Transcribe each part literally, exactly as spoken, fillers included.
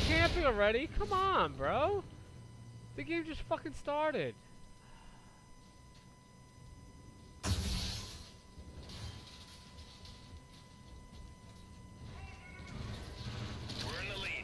camping already? Come on, bro. The game just fucking started. We're in the lead.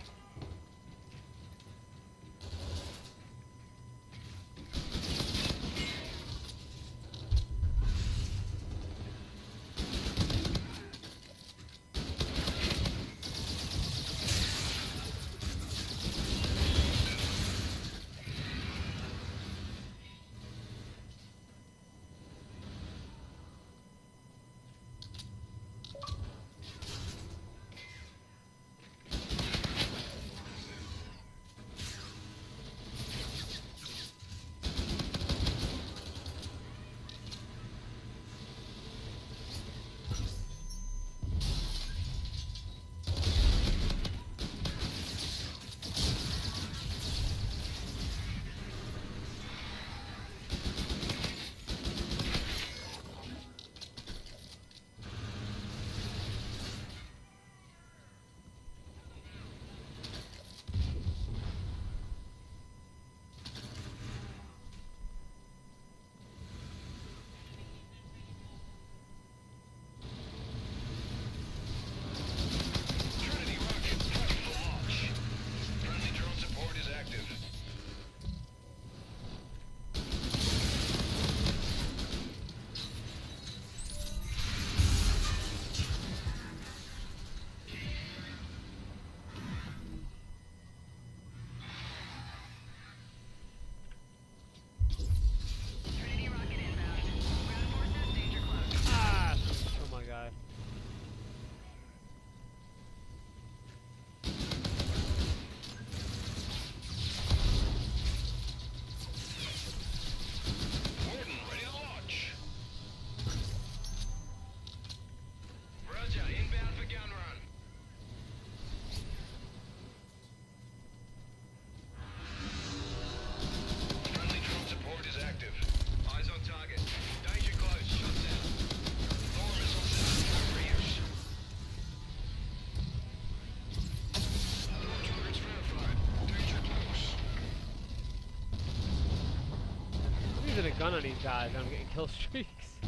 Using a gun on these guys and I'm getting kill streaks.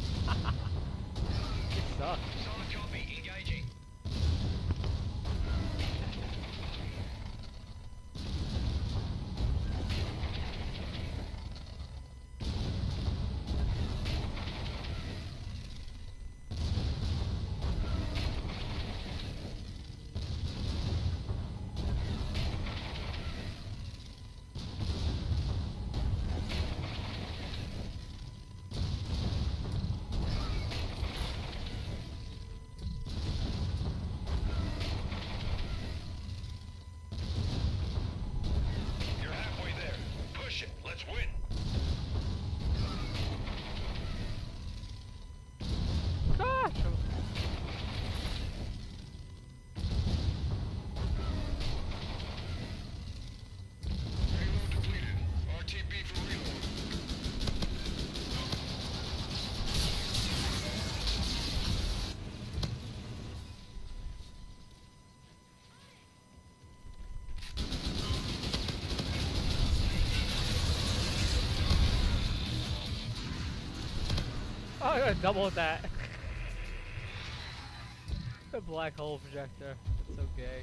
It sucks. Solid copy, engaging. Let's win. Gosh. Reload depleted. R T B for reload. Oh, I gotta double with that. The black hole projector. It's so gay.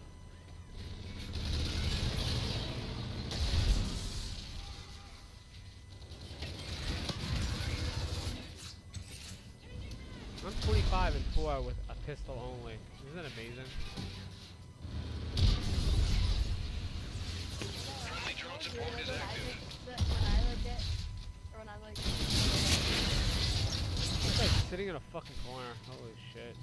I'm twenty-five and four with a pistol only. Isn't that amazing? Friendly drone support is active. When I like it, or when I like It's like sitting in a fucking corner. Holy shit.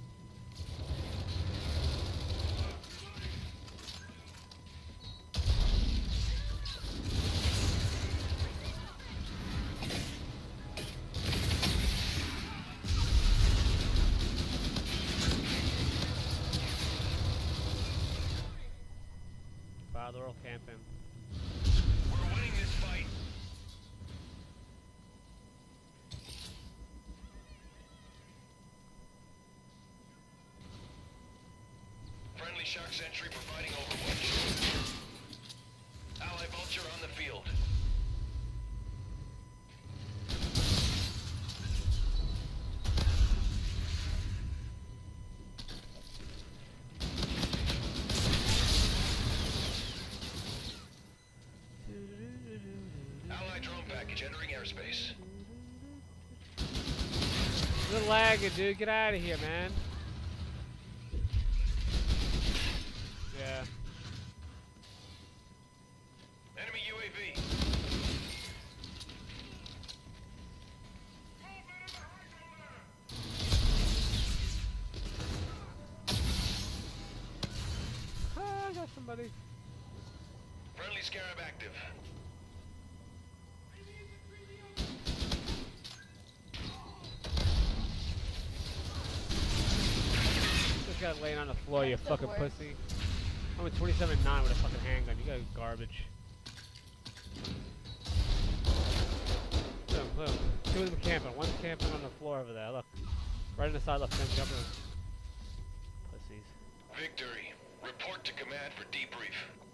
Wow, they're all camping. We're winning this fight. Friendly shock sentry providing overwatch. Archer on the field. Allied drone package entering airspace. You're lagging, dude. Get out of here, man. Yeah. Enemy U A V. Ah, I got somebody. Friendly Scarab active. This guy's laying on the floor, you That fucking works. pussy. I'm a twenty-seven nine with a fucking handgun. You got garbage. Boom, boom. Two of them camping. One's camping on the floor over there. Look. Right on the side left fence jumping. Pussies. Victory. Report to command for debrief.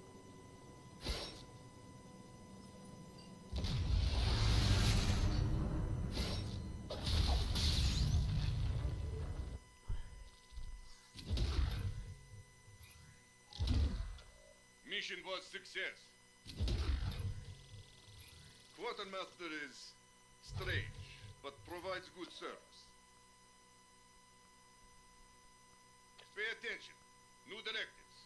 Mission was success. Quartermaster is strange, but provides good service. Pay attention. New directives.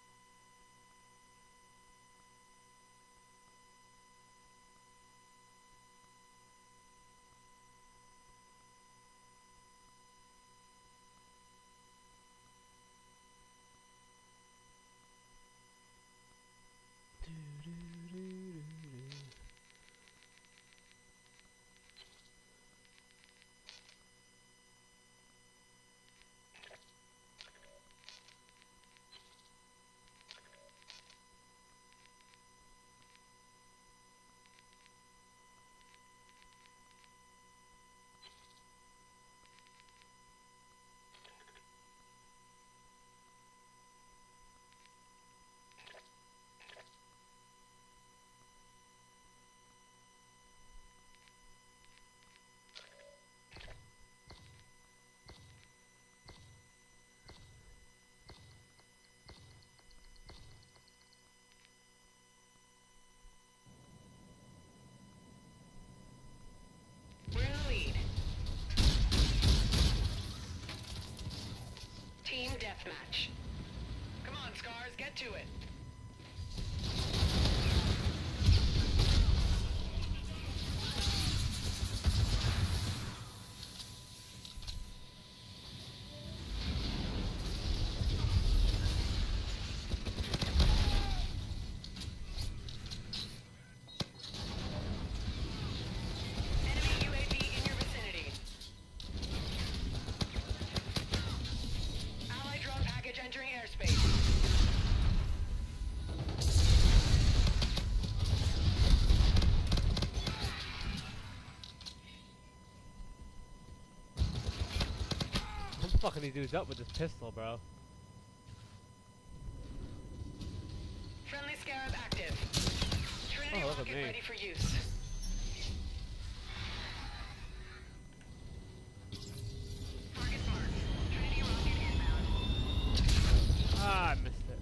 We're in the lead. Team deathmatch. Come on, Scars, get to it. Enemy U A V in your vicinity. Allied drone package entering airspace. I'm fucking these dudes up with this pistol, bro. Friendly Scarab active. Trinity Oh, look at rocket me. ready for use. Target marked. Trinity rocket inbound. Ah, I missed it.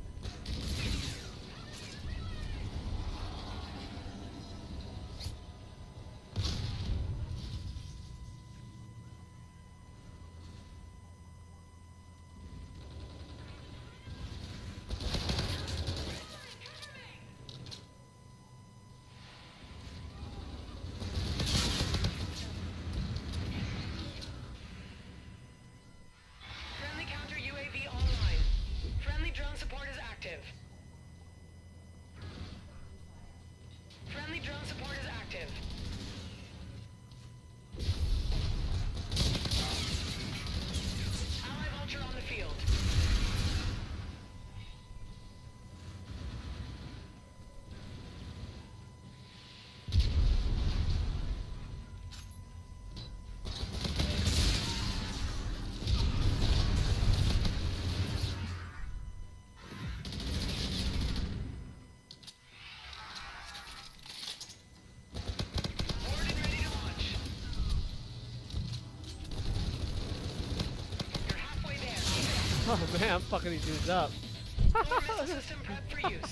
Oh man, I'm fucking these dudes up. Floor missile system prep for use.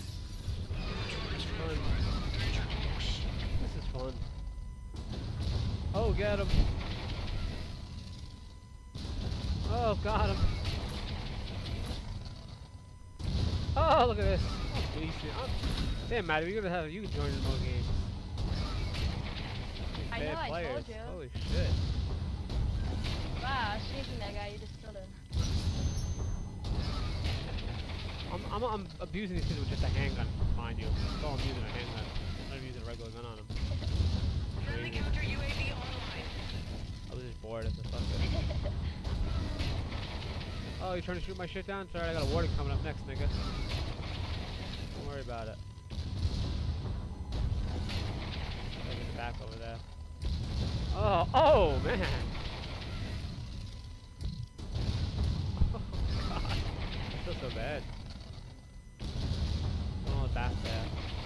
Fun. This is fun. Oh, get him. Oh, got him. Oh, look at this. Oh, decent. Oh, damn, Maddie, we're gonna have you join in more games. These I bad know, I players. told you. Holy shit. Wow, I was chasing that guy, you just killed him. I'm, I'm, I'm abusing these kids with just a handgun, mind you. That's all I'm using, a handgun. I'm not even using a regular gun on them. Friendly Crazy. counter U A V online. I was just bored as a fucker. Oh, you trying to shoot my shit down? Sorry, I got a warning coming up next, nigga. Don't worry about it. Gotta get back over there. Oh, oh, man! Oh, God. I feel so bad. Oh, back there.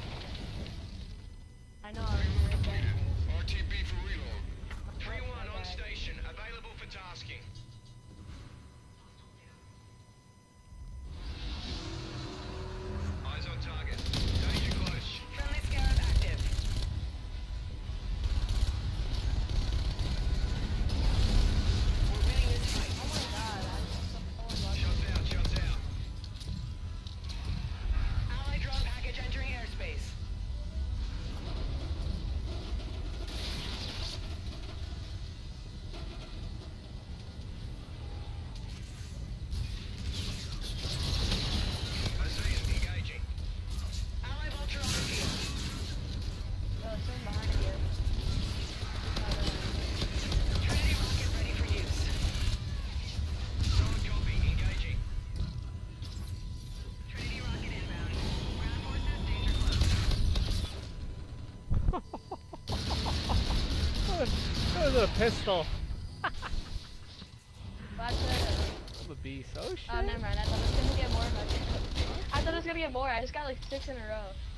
I know, I was right there. R T B for reload. three one on station. Available for tasking. Eyes on target. Danger close. Friendly scarab active. We're winning this fight. Oh my god, I just so lucky. Shots out, shots out. Allied drone package entering airspace. I see him. Engaging. Allied vulture on the field. No, it's someone behind you. Trinity rocket ready for use. Solid copy. Engaging. Trinity rocket inbound. Ground forces danger close. That was a pistol. Watch it. I'm a beast. Oh, shit. Oh, never mind. I thought it was gonna get more. But I thought it was gonna get more. I just got like six in a row.